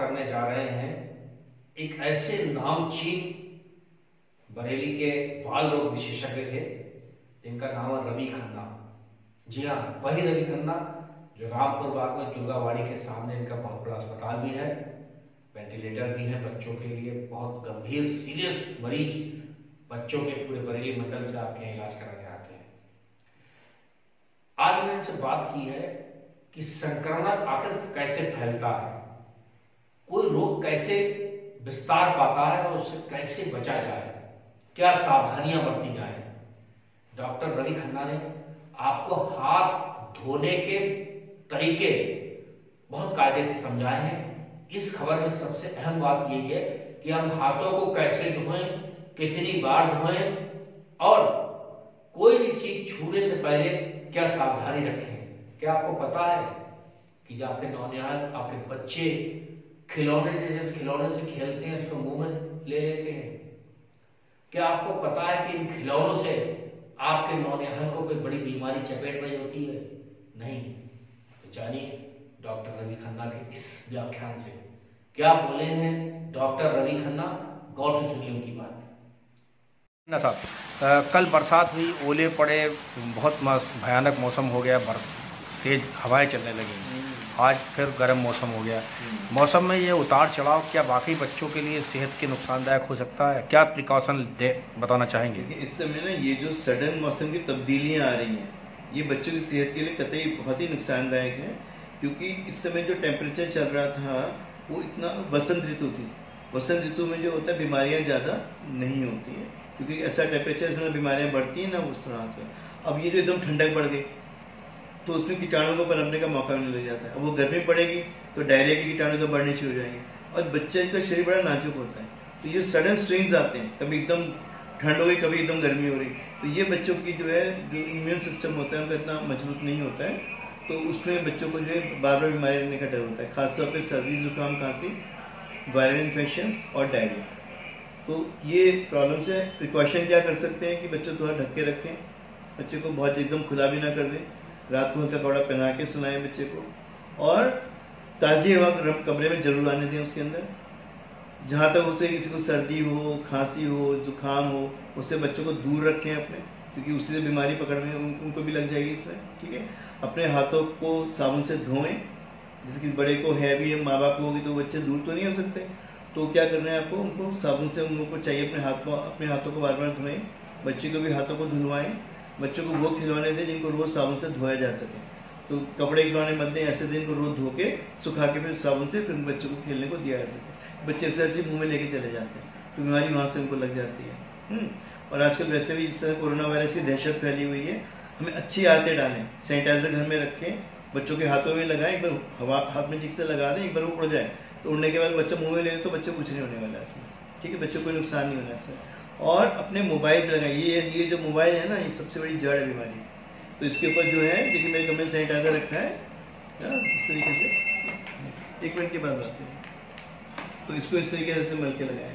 करने जा रहे हैं एक ऐसे नामचीन बरेली के बाल रोग विशेषज्ञ थे जिनका नाम है रवि खन्ना। जी हाँ, वही रवि खन्ना जो रामपुर बाग में दुर्गावाड़ी के सामने इनका बहुत बड़ा अस्पताल भी है, वेंटिलेटर भी है बच्चों के लिए। बहुत गंभीर सीरियस मरीज बच्चों के पूरे बरेली मंडल से आपके यहाँ इलाज कराने आते हैं। आज मैंने इनसे बात की है कि संक्रमण आखिर कैसे फैलता है, कोई रोग कैसे विस्तार पाता है और उससे कैसे बचा जाए, क्या सावधानियां बरती जाए। डॉक्टर रवि खन्ना ने आपको हाथ धोने के तरीके बहुत कायदे से समझाए हैं। इस खबर में सबसे अहम बात यही है कि हम हाथों को कैसे धोएं, कितनी बार धोएं और कोई भी चीज छूने से पहले क्या सावधानी रखें। क्या आपको पता है कि जब आपके नौनिहाल, आपके बच्चे खिलौने से, जिस खिलौने से खेलते हैं उसको मुंह में ले लेते हैं, क्या आपको पता है कि इन खिलौनों से आपके नौनिहाल को कोई बड़ी बीमारी चपेट रही होती है? नहीं। तो जानिए डॉक्टर रवि खन्ना के इस व्याख्यान से क्या बोले हैं डॉक्टर रवि खन्ना, गौर से सुनिए उनकी बात। ना साहब, कल बरसात हुई, ओले पड़े, बहुत भयानक मौसम हो गया, तेज हवाएं चलने लगी। आज फिर गर्म मौसम हो गया। मौसम में ये उतार चढ़ाव क्या वाकई बच्चों के लिए सेहत के नुकसानदायक हो सकता है? क्या प्रिकॉशन बताना चाहेंगे? इस समय ना ये जो सडन मौसम की तब्दीलियां आ रही हैं, ये बच्चों की सेहत के लिए कतई बहुत ही नुकसानदायक है। क्योंकि इस समय जो टेम्परेचर चल रहा था वो इतना, वसंत ऋतु थी, वसंत ऋतु में जो होता है बीमारियां ज़्यादा नहीं होती है, क्योंकि ऐसा टेम्परेचर इसमें बीमारियां बढ़ती हैं ना उस तरह से। अब ये जो एकदम ठंडक बढ़ गई तो उसमें कीटाणु को पनपने का मौका मिलने लग जाता है। अब वो गर्मी पड़ेगी तो डायरिया के कीटाणु तो बढ़ने शुरू हो जाएंगे, और बच्चे का शरीर बड़ा नाजुक होता है, तो ये सडन स्विंग्स आते हैं, कभी एकदम ठंड हो गई, कभी एकदम गर्मी हो रही, तो ये बच्चों की जो है जो इम्यून सिस्टम होता है उनका इतना मजबूत नहीं होता है, तो उसमें बच्चों को जो है बार बार बीमारी लगने का डर होता है, खासतौर पर सर्दी, जुकाम, खांसी, वायरल इन्फेक्शन और डायरिया। तो ये प्रॉब्लम से प्रिकॉशन क्या कर सकते हैं कि बच्चों थोड़ा ढक के रखें, बच्चे को बहुत एकदम खुला भी ना कर दें, रात को हल्का कपड़ा पहना के सुलाएं बच्चे को, और ताज़ी हवा कमरे में जरूर आने दें उसके अंदर। जहाँ तक उसे किसी को सर्दी हो, खांसी हो, जुकाम हो, उससे बच्चों को दूर रखें अपने, क्योंकि उसी से बीमारी पकड़ने उनको भी लग जाएगी इसमें। ठीक है, अपने हाथों को साबुन से धोएं, जैसे कि बड़े को है भी, माँ बाप को होगी तो बच्चे दूर तो नहीं हो सकते, तो क्या करना है आपको, उनको साबुन से उनको चाहिए अपने हाथों को बार बार धोएं, बच्चे को भी हाथों को धुलवाएं, बच्चों को वो खिलौने दें जिनको रोज साबुन से धोया जा सके। तो कपड़े खिलौने मत दें, ऐसे दिन को रोज धो के सुखा के फिर साबुन से फिर बच्चों को खेलने को दिया जा सके। बच्चे ऐसे अच्छे मुंह में लेके चले जाते हैं तो बीमारी वहाँ से उनको लग जाती है। और आजकल वैसे भी जिस तरह कोरोना वायरस की दहशत फैली हुई है, हमें अच्छी आदतें डालें, सैनिटाइजर घर में रखें, बच्चों के हाथों में लगाएं, एक बार हवा हाथ में ठीक से लगा दें, एक बार वो उड़ जाए तो उड़ने के बाद बच्चा मुंह में ले तो बच्चे कुछ नहीं होने वाला है इसमें। ठीक है, बच्चे को कोई नुकसान नहीं होना इससे। और अपने मोबाइल पर लगाएं, ये जो मोबाइल है ना, ये सबसे बड़ी जड़ है बीमारी। तो इसके ऊपर जो है, देखिए मेरे कमरे में सैनिटाइजर रखा है इस तरीके से, 1 मिनट के बाद आते हैं, तो इसको इस तरीके से मल के लगाएं,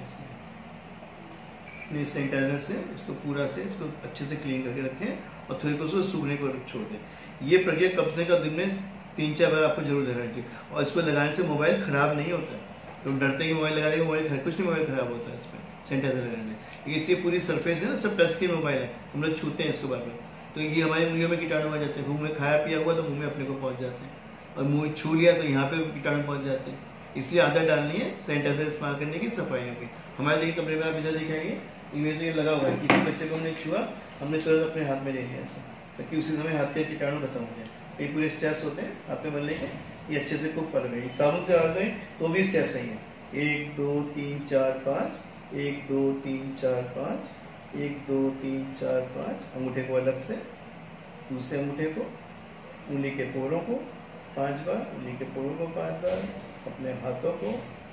इस सैनिटाइजर से इसको पूरा से इसको अच्छे से क्लीन करके रखें और थोड़ी को उसको सूखने को छोड़ दें। ये प्रक्रिया कम से कम दिन में 3-4 बार आपको जरूर लगाना चाहिए। और इसको लगाने से मोबाइल खराब नहीं होता है, तो डरते ही मोबाइल लगा देगा, मोबाइल कुछ नहीं, मोबाइल खराब होता है इसमें सैनिटाइजर लगाने से। लेकिन इसकी पूरी सरफेस है ना, सब टच स्क्रीन मोबाइल है, हम लोग छूते हैं इसको बार बार, तो ये हमारे मुंह में कीटाणु आ जाते हैं। मुंह में खाया पिया हुआ तो मुंह में अपने को पहुंच जाते हैं, और मुंह छू लिया तो यहाँ पे कीटाणु पहुंच जाते हैं। इसलिए आदत डालनी है सैनिटाइजर इस्तेमाल करने की, सफाइयों की। हमारे देखिए कमरे में आप इधर दिखाएंगे, इमेज ये लगा हुआ है, किसी बच्चे को हमने छुआ, हमने तुरंत अपने हाथ में ले लिया ऐसा, ताकि उसी समय हाथ के कीटाणु खत्म हो जाए। ये पूरे स्टेप्स होते हैं आपके बनने के, ये अच्छे से खूब फल गए। साबुन से हाथ धोएं तो भी स्टेप्स सही है, 1 2 3 4 5, 1 2 3 4 5, 1 2 3 4 5, अंगूठे को अलग से, दूसरे अंगूठे को, उंगली के पोरों को 5 बार, उंगली के पोरों को 5 बार, अपने हाथों को।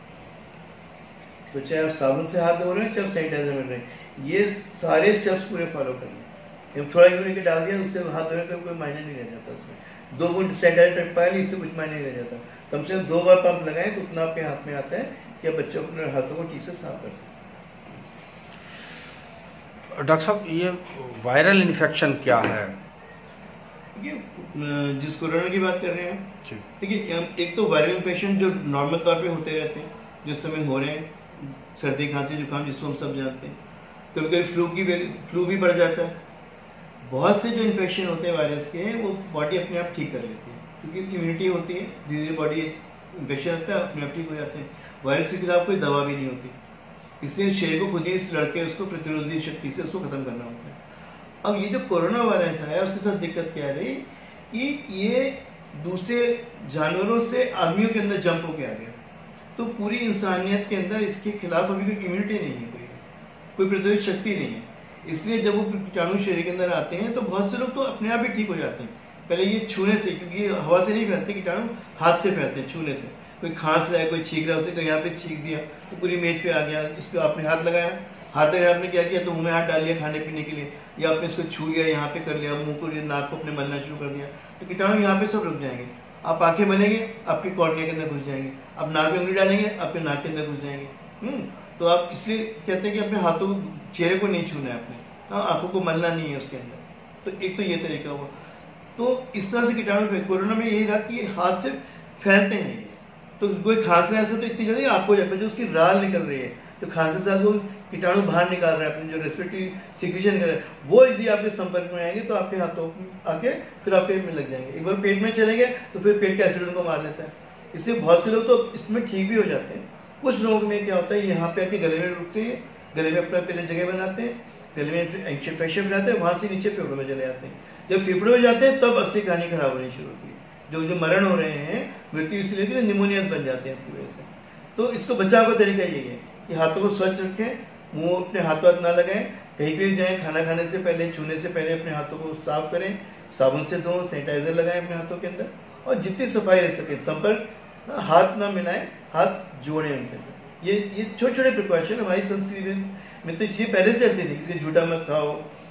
तो चाहे आप साबुन से हाथ धो रहे हैं, चाहे सैनिटाइजर में रहे हैं, ये सारे स्टेप्स पूरे फॉलो करने। जब थोड़ा यूरिन के डाल दिया उससे हाथ धोने का कोई मायने नहीं रह जाता उसमें। 2 बूंद सैनिटाइजर टपका ली, इससे कुछ मायने नहीं रह जाता। कम से कम 2 बार पंप लगाएं तो उतना आपके हाथ में आता है कि आप बच्चों अपने हाथों को ठीक से साफ कर सकते। डॉक्टर साहब, ये वायरल इन्फेक्शन क्या है? देखिए जिस कोरोना की बात कर रहे हैं, देखिए एक तो वायरल इन्फेक्शन जो नॉर्मल तौर पे होते रहते हैं, जो समय हो रहे हैं, सर्दी खांसी जुकाम जिसको हम सब जानते हैं, कभी कभी फ्लू भी बढ़ जाता है। बहुत से जो इन्फेक्शन होते हैं वायरस के, वो बॉडी अपने आप ठीक कर लेती है, क्योंकि इम्यूनिटी होती है, धीरे धीरे बॉडी इन्फेक्शन आता है, अपने आप ठीक हो जाते हैं। वायरस के खिलाफ कोई दवा भी नहीं होती, इसलिए शरीर को खुद ही लड़के उसको प्रतिरोधी शक्ति से उसको खत्म करना होता है। अब ये जो कोरोना वायरस आया, उसके साथ दिक्कत क्या रही कि ये दूसरे जानवरों से आदमियों के अंदर जंप होके आ गया, तो पूरी इंसानियत के अंदर इसके खिलाफ अभी कोई इम्यूनिटी नहीं है, कोई प्रतिरोधक शक्ति नहीं है। इसलिए जब वो कीटाणु शरीर के अंदर आते हैं तो बहुत से लोग तो अपने आप ही ठीक हो जाते हैं। पहले ये छूने से, क्योंकि ये हवा से नहीं फैलते कीटाणु, हाथ से फैलते हैं, छूने से। कोई खांस रहा है, कोई छींक रहा है, उसे यहाँ पे छींक दिया तो पूरी मेज पे आ गया, इसको आपने हाथ लगाया, आपने क्या किया, तो मुंह में हाथ डाल लिया खाने पीने के लिए, या आपने इसको छू लिया, यहाँ पे कर लिया, मुंह को नाक को अपने मलना शुरू कर दिया, तो कीटाणु यहाँ पे सब रुक जाएंगे। आप आंखें मलेंगे, आपकी कॉर्निया के अंदर घुस जाएंगे, आप नाक में उंगली डालेंगे, आपके नाक के अंदर घुस जाएंगे। तो आप इसलिए कहते हैं कि अपने हाथों को, चेहरे को नहीं छूना है, अपने आंखों को मलना नहीं है उसके अंदर। तो एक तो ये तरीका हुआ। तो इस तरह से कीटाणु कोरोना में यही रहा कि ये हाथ से फैलते हैं। तो कोई खांस रहा है ऐसा, तो इतनी जल्दी आपको जाता है, जो उसकी राल निकल रही है, तो खांसी से वो कीटाणु बाहर निकाल रहा है, अपनी जो रेस्पिरेटरी सिक्रीशन कर रहा है, वो यदि आपके संपर्क में आएंगे तो आपके हाथों आके फिर आप पेट में लग जाएंगे। एक बार पेट में चलेंगे तो फिर पेट का एसिड उनको मार लेता है। इससे बहुत से लोग तो इसमें ठीक भी हो जाते हैं। कुछ लोगों में क्या होता है, यहाँ पे आके गले में रुकते हैं, गले में अपना पहले जगह बनाते हैं, गले में इन्फेक्शन जाते हैं, वहां से नीचे फेफड़ों में चले जाते हैं। जब फेफड़ों में जाते हैं तब असली कहानी खराब होनी शुरू होती है। जो मरण हो रहे हैं मृत्यु इसलिए कि निमोनियाज बन जाते हैं इसकी वजह से। तो इसको बचाव का तरीका यही है कि हाथों को स्वच्छ रखें, मुंह अपने हाथों हाथ ना लगाएं, कहीं पे जाएं खाना खाने से पहले, छूने से पहले अपने हाथों को साफ करें, साबुन से धोएं, सैनिटाइजर लगाएं अपने हाथों के अंदर, और जितनी सफाई रह सके, संपर्क हाथ ना मिलाएं, हाथ जोड़ें उनके अंदर। ये छोटे छोटे प्रिकॉशन हमारी संस्कृति में तो चीजें पहले से चलती थी, किसी झूठा मत खाओ,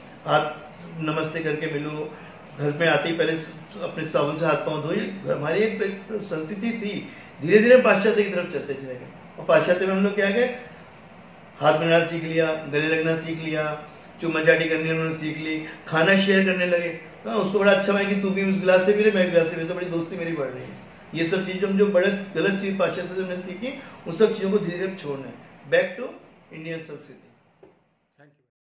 हाथ नमस्ते करके मिलो, घर में आते ही पहले अपने साबुन से हाथ पांव धोइए, हमारी एक संस्कृति थी। धीरे धीरे पाश्चात्य की तरफ चलते चले गए, और पाश्चात्य में हम लोग क्या गए, हाथ बनाना सीख लिया, गले लगना सीख लिया, चुम्मा चाटी करनी उन्होंने सीख ली, खाना शेयर करने लगे। उसको बड़ा अच्छा है कि तू भी उस गिलास से पी रहे, मैं गिलास से पी, तो बड़ी दोस्ती मेरी बढ़ रही है। ये सब चीजें हम जो बड़े गलत चीज पाश्चात्य से हमने सीखी, उन सब चीजों को धीरे धीरे छोड़ना है। बैक टू इंडियन संस्कृति।